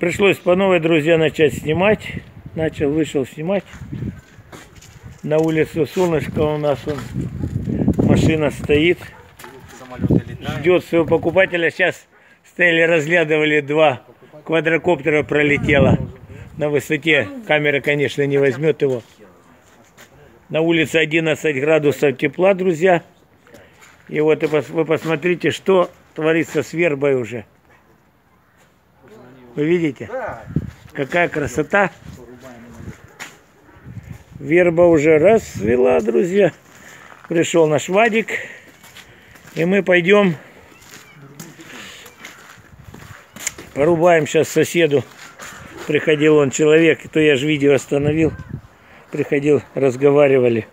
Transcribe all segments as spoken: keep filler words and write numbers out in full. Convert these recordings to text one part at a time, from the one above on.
Пришлось по новой, друзья, начать снимать. Начал, вышел снимать. На улице солнышко у нас, он, машина стоит. Ждет своего покупателя. Сейчас стояли, разглядывали, два квадрокоптера пролетело. На высоте. Камера, конечно, не возьмет его. На улице одиннадцать градусов тепла, друзья. И вот вы посмотрите, что творится с вербой уже. Вы видите? Какая красота. Верба уже расцвела, друзья. Пришел наш Вадик. И мы пойдем порубаем сейчас соседу. Приходил он человек, то я же видео остановил. Приходил, разговаривали.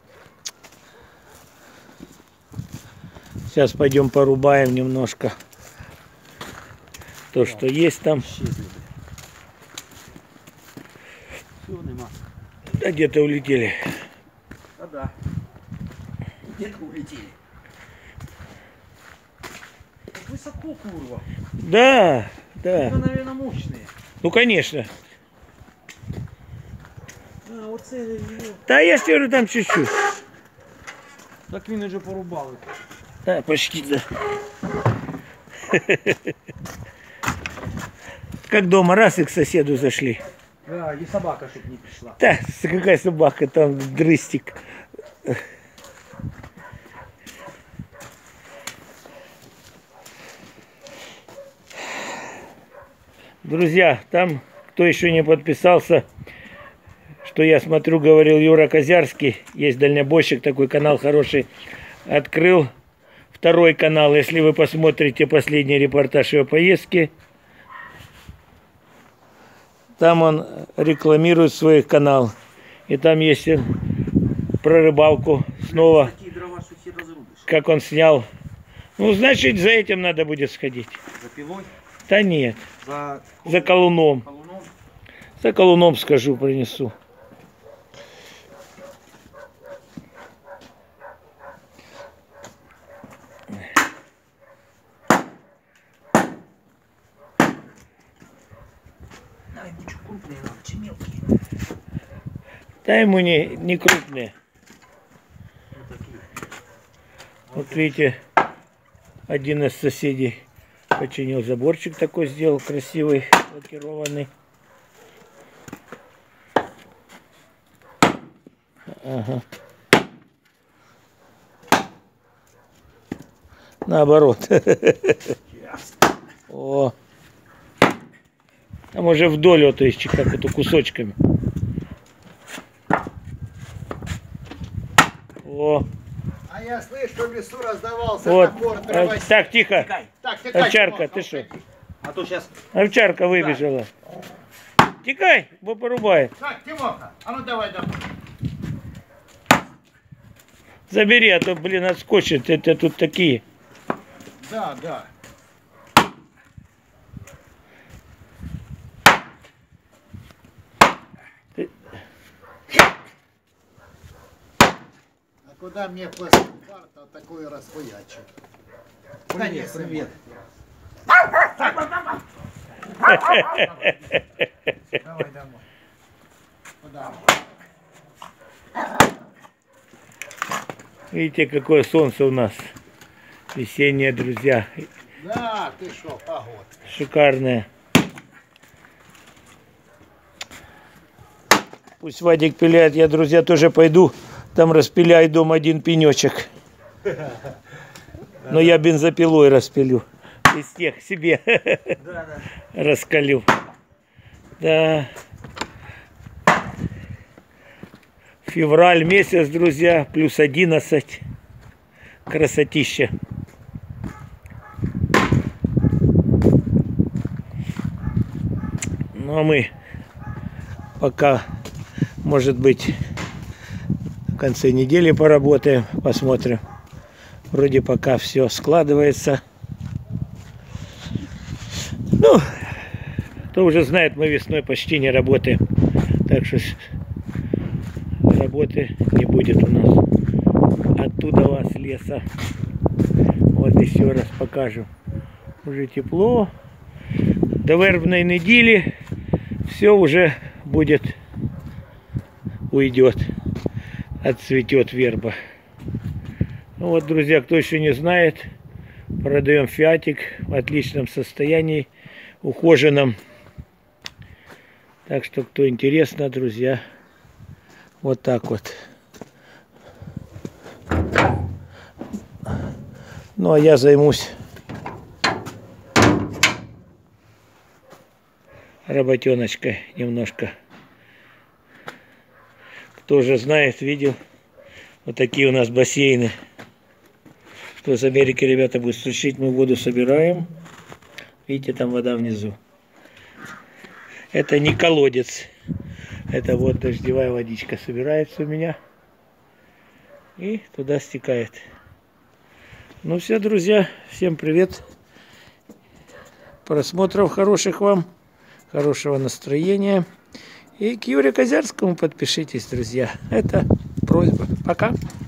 Сейчас пойдем порубаем немножко то, что есть там. Да где-то улетели. А да. Где-то улетели. Так высоко, курва. Да, да. Это, наверное, мощные. Ну, конечно. А, вот це... Да, я ж говорю, там чуть-чуть. Так він уже порубал. Да, почти, да. Как дома, раз и к соседу зашли. Да, и собака, чтоб не пришла. Да, какая собака, там дрыстик. Друзья, там, кто еще не подписался, что я смотрю, говорил Юра Козярский, есть дальнобойщик, такой канал хороший, открыл второй канал. Если вы посмотрите последний репортаж его поездки, там он рекламирует свой канал. И там есть про рыбалку снова, как он снял. Ну, значит, за этим надо будет сходить. За пилой? Да нет. За, за колуном. колуном? За колуном скажу, принесу. Крупные надо, чем мелкие. Да ему не, не крупные. Вот такие. Вот видите, один из соседей починил заборчик такой, сделал красивый, лакированный. Ага. Наоборот. О. Там уже вдоль, вот, то есть, как это, кусочками. О. А я слышу, что в лесу раздавался Вот. топор, А, так, тихо. Тикай. Так, тикай, Овчарка, Тимоха, ты что? уходи. А то сейчас... Овчарка выбежала. Тикай, бо порубает. Так, Тимоха, а ну давай домой. Забери, а то, блин, отскочит. Это тут такие. Да, да. А куда мне после парта такое расхуячить? Привет, привет. Давай домой. Куда? Видите, какое солнце у нас. Весеннее, друзья. Да, ты шо, погода. Шикарное. Пусть Вадик пиляет, я, друзья, тоже пойду. Там распиляю дом один пенечек. Но я бензопилой распилю. Из тех себе Да, да. раскалю. Да. Февраль месяц, друзья, плюс одиннадцать. Красотища. Ну а мы пока, может быть, в конце недели поработаем, посмотрим. Вроде пока все складывается. Ну, кто уже знает, мы весной почти не работаем. Так что работы не будет у нас. Оттуда вас леса. Вот еще раз покажу. Уже тепло. до вербной недели все уже будет, уйдет, отцветет верба. Ну вот, друзья, кто еще не знает, продаем фиатик в отличном состоянии, ухоженном. Так что, кто интересно, друзья, вот так вот. Ну, а я займусь работеночкой немножко. Кто уже знает, видел, вот такие у нас бассейны. Кто из Америки, ребята, будет слушать, мы воду собираем. Видите, там вода внизу. Это не колодец. Это вот дождевая водичка собирается у меня. И туда стекает. Ну все, друзья, всем привет. Просмотров хороших вам. Хорошего настроения. И к Юрию Козярскому подпишитесь, друзья. Это просьба. Пока.